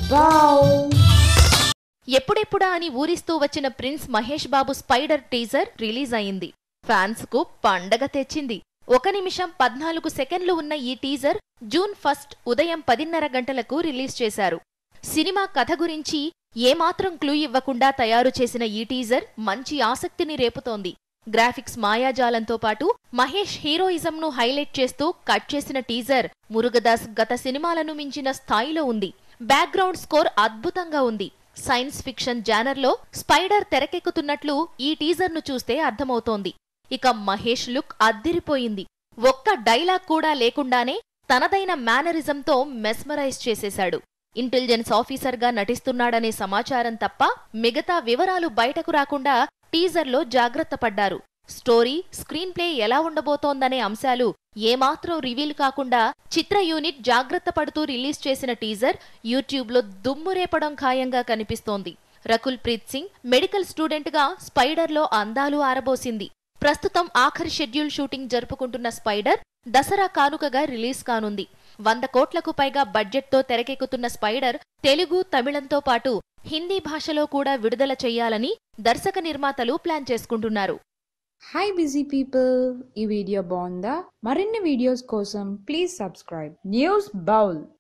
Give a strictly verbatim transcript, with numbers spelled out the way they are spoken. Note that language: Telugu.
వావ్! ఎప్పుడెప్పుడా అని ఊరిస్తూ వచ్చిన prince Mahesh Babu Spyder teaser release అయింది. ఫ్యాన్స్ కు పండగ తెచ్చింది. ఒక నిమిషం పద్నాలుగు సెకండ్లు ఉన్న ఈ టీజర్ జూన్ ఫస్ట్ ఉదయం పదిన్నర గంటలకు రిలీజ్ చేశారు. సినిమా కథ గురించి ఏమాత్రం క్లూ ఇవ్వకుండా తయారు చేసిన ఈ టీజర్ మంచి ఆసక్తిని రేపుతోంది. గ్రాఫిక్స్ మాయాజాలంతో పాటు మహేష్ హీరోయిజంను హైలైట్ చేస్తూ కట్ చేసిన టీజర్ మురుగదాస్ గత సినిమాలను మించిన స్థాయిలో ఉంది. బ్యాక్గ్రౌండ్ స్కోర్ అద్భుతంగా ఉంది. సైన్స్ ఫిక్షన్ జానర్లో స్పైడర్ తెరకెక్కుతున్నట్లు ఈ టీజర్ను చూస్తే అర్థమవుతోంది. ఇక మహేష్ లుక్ అద్దిరిపోయింది. ఒక్క డైలాగ్ కూడా లేకుండానే తనదైన మేనరిజంతో మెస్మరైజ్ చేసేశాడు. ఇంటెలిజెన్స్ ఆఫీసర్గా నటిస్తున్నాడనే సమాచారం తప్ప మిగతా వివరాలు బయటకు రాకుండా టీజర్లో జాగ్రత్త పడ్డారు. స్టోరీ, స్క్రీన్ ప్లే ఎలా ఉండబోతోందనే అంశాలు ఏమాత్రం రివీల్ కాకుండా చిత్ర యూనిట్ జాగ్రత్త పడుతూ రిలీజ్ చేసిన టీజర్ యూట్యూబ్లో దుమ్మురేపడం ఖాయంగా కనిపిస్తోంది. రకుల్ ప్రీత్ సింగ్ మెడికల్ స్టూడెంట్గా స్పైడర్లో అందాలు ఆరబోసింది. ప్రస్తుతం ఆఖరి షెడ్యూల్ షూటింగ్ జరుపుకుంటున్న స్పైడర్ దసరా కానుకగా రిలీజ్ కానుంది. వంద కోట్లకు పైగా బడ్జెట్తో తెరకెక్కుతున్న స్పైడర్ తెలుగు, తమిళంతో పాటు హిందీ భాషలో కూడా విడుదల చెయ్యాలని దర్శక నిర్మాతలు ప్లాన్ చేసుకుంటున్నారు. హాయ్ బిజీ పీపుల్, ఈ వీడియో బాగుందా? మరిన్ని వీడియోస్ కోసం ప్లీజ్ సబ్స్క్రైబ్ న్యూస్ బౌల్.